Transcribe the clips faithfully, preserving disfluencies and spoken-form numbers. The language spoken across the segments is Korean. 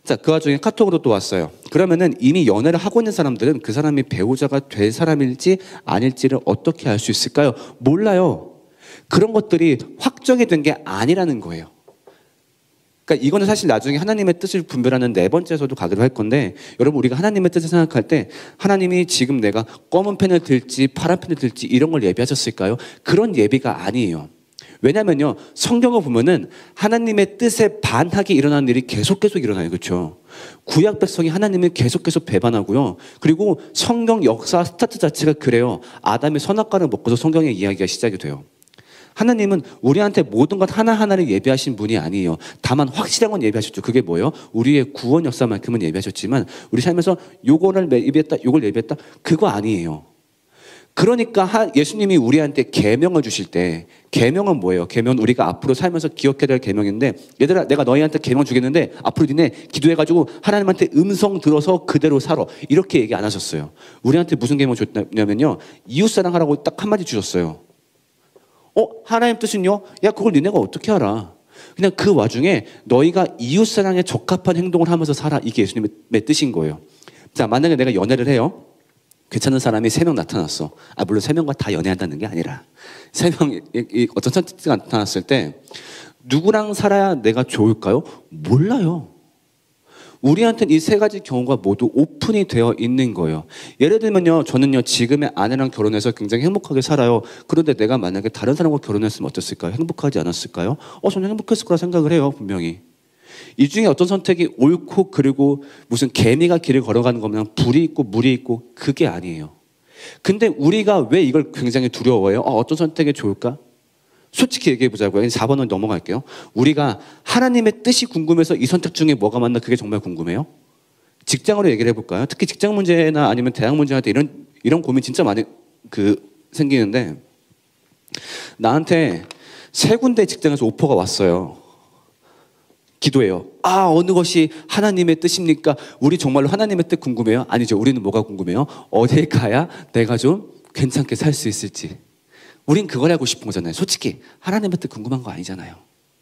자, 그 와중에 카톡으로 또 왔어요. 그러면은 이미 연애를 하고 있는 사람들은 그 사람이 배우자가 될 사람일지 아닐지를 어떻게 알 수 있을까요? 몰라요. 그런 것들이 확정이 된 게 아니라는 거예요. 그러니까 이거는 사실 나중에 하나님의 뜻을 분별하는 네 번째에서도 가기로 할 건데, 여러분 우리가 하나님의 뜻을 생각할 때 하나님이 지금 내가 검은 펜을 들지 파란 펜을 들지 이런 걸 예비하셨을까요? 그런 예비가 아니에요. 왜냐면요, 성경을 보면은 하나님의 뜻에 반하게 일어나는 일이 계속 계속 일어나요. 그렇죠? 구약 백성이 하나님을 계속 계속 배반하고요. 그리고 성경 역사 스타트 자체가 그래요. 아담이 선악과를 먹고서 성경의 이야기가 시작이 돼요. 하나님은 우리한테 모든 것 하나하나를 예비하신 분이 아니에요. 다만 확실한 건 예비하셨죠. 그게 뭐예요? 우리의 구원 역사만큼은 예비하셨지만 우리 삶에서 요거를 예비했다, 요걸 예비했다, 그거 아니에요. 그러니까 예수님이 우리한테 계명을 주실 때, 계명은 뭐예요? 계명은 우리가 앞으로 살면서 기억해야 될 계명인데, 얘들아 내가 너희한테 계명 주겠는데 앞으로 니네 기도해가지고 하나님한테 음성 들어서 그대로 살아, 이렇게 얘기 안 하셨어요. 우리한테 무슨 계명 줬냐면요, 이웃사랑하라고 딱 한마디 주셨어요. 어? 하나님 뜻은요? 야, 그걸 니네가 어떻게 알아? 그냥 그 와중에 너희가 이웃사랑에 적합한 행동을 하면서 살아, 이게 예수님의 뜻인 거예요. 자, 만약에 내가 연애를 해요. 괜찮은 사람이 세 명 나타났어. 아, 물론 세 명과 다 연애한다는 게 아니라 세 명 어떤 선택지가 나타났을 때 누구랑 살아야 내가 좋을까요? 몰라요. 우리한테는 이 세 가지 경우가 모두 오픈이 되어 있는 거예요. 예를 들면요, 저는요 지금의 아내랑 결혼해서 굉장히 행복하게 살아요. 그런데 내가 만약에 다른 사람과 결혼했으면 어땠을까요? 행복하지 않았을까요? 어, 저는 행복했을 거라 생각을 해요. 분명히. 이 중에 어떤 선택이 옳고 그리고 무슨 개미가 길을 걸어가는 거면 불이 있고 물이 있고, 그게 아니에요. 근데 우리가 왜 이걸 굉장히 두려워해요? 어, 어떤 선택이 좋을까? 솔직히 얘기해 보자고요. 사 번은 넘어갈게요. 우리가 하나님의 뜻이 궁금해서 이 선택 중에 뭐가 맞나, 그게 정말 궁금해요? 직장으로 얘기를 해볼까요? 특히 직장 문제나 아니면 대학 문제 할 때 이런, 이런 고민 진짜 많이 그 생기는데, 나한테 세 군데 직장에서 오퍼가 왔어요. 기도해요. 아, 어느 것이 하나님의 뜻입니까? 우리 정말로 하나님의 뜻 궁금해요? 아니죠. 우리는 뭐가 궁금해요? 어딜 가야 내가 좀 괜찮게 살 수 있을지. 우린 그걸 알고 싶은 거잖아요. 솔직히 하나님의 뜻 궁금한 거 아니잖아요.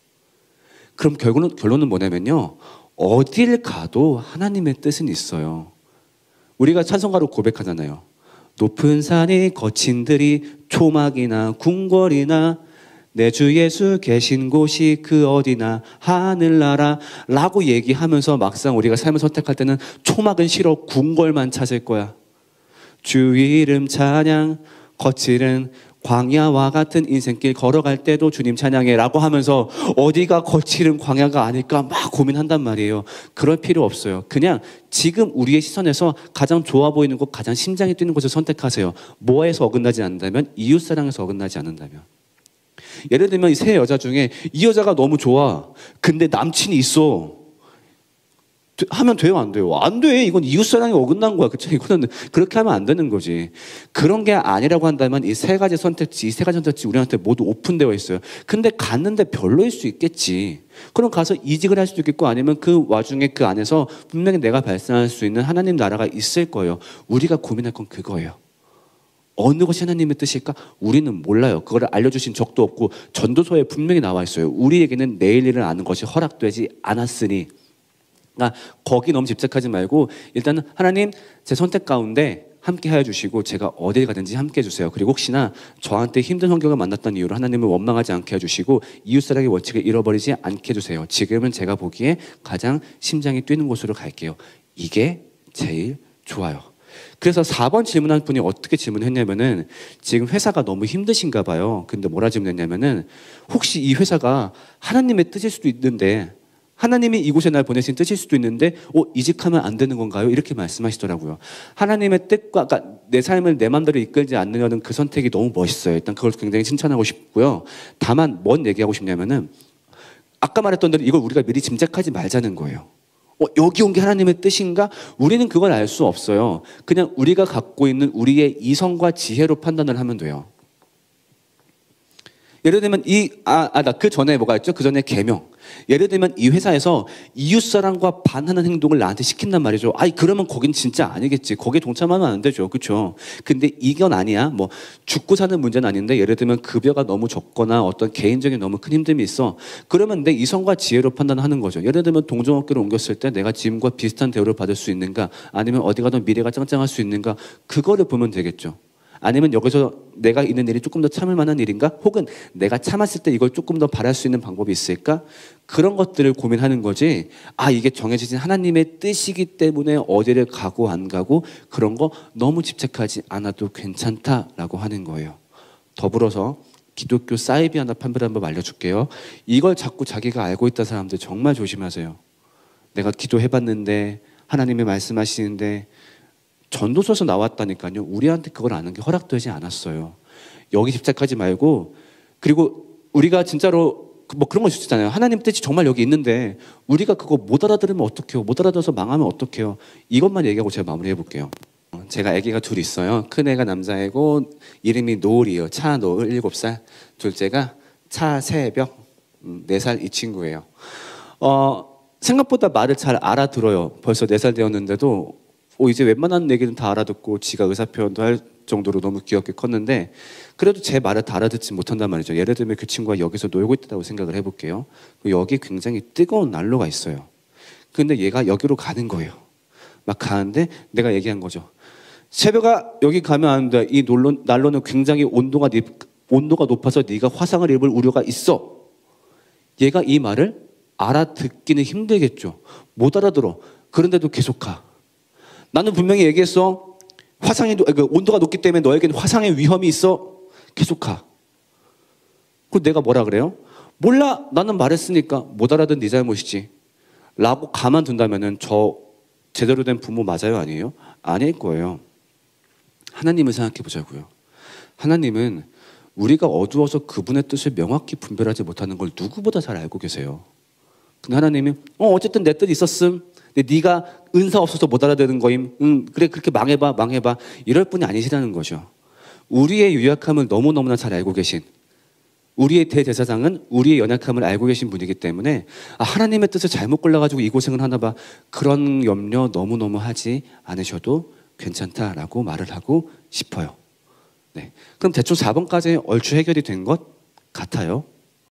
그럼 결론은, 결론은 뭐냐면요, 어딜 가도 하나님의 뜻은 있어요. 우리가 찬송가로 고백하잖아요. 높은 산이 거친 들이 초막이나 궁궐이나 내 주 예수 계신 곳이 그 어디나 하늘나라 라고 얘기하면서 막상 우리가 삶을 선택할 때는 초막은 싫어, 궁궐만 찾을 거야. 주 이름 찬양, 거칠은 광야와 같은 인생길 걸어갈 때도 주님 찬양해 라고 하면서 어디가 거칠은 광야가 아닐까 막 고민한단 말이에요. 그럴 필요 없어요. 그냥 지금 우리의 시선에서 가장 좋아 보이는 곳, 가장 심장이 뛰는 곳을 선택하세요. 뭐에서 어긋나지 않는다면? 이웃사랑에서 어긋나지 않는다면. 예를 들면 이 세 여자 중에 이 여자가 너무 좋아. 근데 남친이 있어. 하면 돼요, 안 돼요? 안 돼. 이건 이웃사랑이 어긋난 거야. 그쵸? 이거는 그렇게 하면 안 되는 거지. 그런 게 아니라고 한다면 이 세 가지 선택지, 이 세 가지 선택지 우리한테 모두 오픈되어 있어요. 근데 갔는데 별로일 수 있겠지. 그럼 가서 이직을 할 수도 있겠고, 아니면 그 와중에 그 안에서 분명히 내가 발생할 수 있는 하나님 나라가 있을 거예요. 우리가 고민할 건 그거예요. 어느 것이 하나님의 뜻일까? 우리는 몰라요. 그걸 알려주신 적도 없고 전도서에 분명히 나와 있어요. 우리에게는 내일 일을 아는 것이 허락되지 않았으니. 그러니까 거기 너무 집착하지 말고 일단은 하나님, 제 선택 가운데 함께 하여 주시고 제가 어딜 가든지 함께 해주세요. 그리고 혹시나 저한테 힘든 환경을 만났던 이유로 하나님을 원망하지 않게 해주시고 이웃사랑의 원칙을 잃어버리지 않게 해주세요. 지금은 제가 보기에 가장 심장이 뛰는 곳으로 갈게요. 이게 제일 좋아요. 그래서 사 번 질문한 분이 어떻게 질문했냐면은, 지금 회사가 너무 힘드신가 봐요. 근데 뭐라 질문했냐면은, 혹시 이 회사가 하나님의 뜻일 수도 있는데, 하나님이 이곳에 날 보내신 뜻일 수도 있는데 어, 이직하면 안 되는 건가요? 이렇게 말씀하시더라고요. 하나님의 뜻과, 그러니까 내 삶을 내 마음대로 이끌지 않으려는 그 선택이 너무 멋있어요. 일단 그걸 굉장히 칭찬하고 싶고요. 다만 뭔 얘기하고 싶냐면은, 아까 말했던 대로 이걸 우리가 미리 짐작하지 말자는 거예요. 어, 여기 온 게 하나님의 뜻인가? 우리는 그걸 알 수 없어요. 그냥 우리가 갖고 있는 우리의 이성과 지혜로 판단을 하면 돼요. 예를 들면 이, 아, 아, 나 그 전에 뭐가 있죠? 그 전에 계명. 예를 들면 이 회사에서 이웃사랑과 반하는 행동을 나한테 시킨단 말이죠. 아이 그러면 거긴 진짜 아니겠지. 거기에 동참하면 안 되죠. 그렇죠? 근데 이건 아니야. 뭐 죽고 사는 문제는 아닌데 예를 들면 급여가 너무 적거나 어떤 개인적인 너무 큰 힘듦이 있어. 그러면 내 이성과 지혜로 판단하는 거죠. 예를 들면 동종업계를 옮겼을 때 내가 지금과 비슷한 대우를 받을 수 있는가, 아니면 어디 가든 미래가 짱짱할 수 있는가, 그거를 보면 되겠죠. 아니면 여기서 내가 있는 일이 조금 더 참을 만한 일인가? 혹은 내가 참았을 때 이걸 조금 더 바랄 수 있는 방법이 있을까? 그런 것들을 고민하는 거지. 아, 이게 정해진 하나님의 뜻이기 때문에 어디를 가고 안 가고 그런 거 너무 집착하지 않아도 괜찮다라고 하는 거예요. 더불어서 기독교 사이비아나 판별 한번 알려줄게요. 이걸 자꾸 자기가 알고 있다 사람들 정말 조심하세요. 내가 기도해봤는데 하나님이 말씀하시는데 전도서에서 나왔다니까요. 우리한테 그걸 아는 게 허락되지 않았어요. 여기 집착하지 말고, 그리고 우리가 진짜로 뭐 그런 거 있잖아요. 하나님 뜻이 정말 여기 있는데 우리가 그거 못 알아들으면 어떡해요? 못 알아들어서 망하면 어떡해요? 이것만 얘기하고 제가 마무리해 볼게요. 제가 아기가 둘 있어요. 큰 애가 남자애고 이름이 노을이에요. 차노을 일곱 살. 둘째가 차새벽 네 살 이 친구예요. 어, 생각보다 말을 잘 알아들어요. 벌써 네 살 되었는데도 어, 이제 웬만한 얘기는 다 알아듣고 지가 의사표현도 할 정도로 너무 귀엽게 컸는데 그래도 제 말을 다 알아듣지 못한단 말이죠. 예를 들면 그 친구가 여기서 놀고 있다고 생각을 해볼게요. 여기 굉장히 뜨거운 난로가 있어요. 근데 얘가 여기로 가는 거예요. 막 가는데 내가 얘기한 거죠. 새벽아 여기 가면 안 돼. 이 난로, 난로는 굉장히 온도가, 온도가 높아서 네가 화상을 입을 우려가 있어. 얘가 이 말을 알아듣기는 힘들겠죠. 못 알아들어. 그런데도 계속 가. 나는 분명히 얘기했어. 화상이, 그 온도가 높기 때문에 너에게는 화상의 위험이 있어. 계속 가. 그리고 내가 뭐라 그래요? 몰라. 나는 말했으니까 못 알아듣는 네 잘못이지. 라고 가만둔다면은 저 제대로 된 부모 맞아요? 아니에요? 아닐 거예요. 하나님을 생각해 보자고요. 하나님은 우리가 어두워서 그분의 뜻을 명확히 분별하지 못하는 걸 누구보다 잘 알고 계세요. 근데 하나님이 어 어쨌든 내 뜻 있었음. 근데 네가 은사 없어서 못 알아듣는 거임. 응, 그래 그렇게 망해봐 망해봐. 이럴 분이 아니시라는 거죠. 우리의 유약함을 너무너무나 잘 알고 계신, 우리의 대제사장은 우리의 연약함을 알고 계신 분이기 때문에 아, 하나님의 뜻을 잘못 골라가지고 이 고생을 하나 봐. 그런 염려 너무너무 하지 않으셔도 괜찮다라고 말을 하고 싶어요. 네, 그럼 대충 사 번까지 얼추 해결이 된 것 같아요.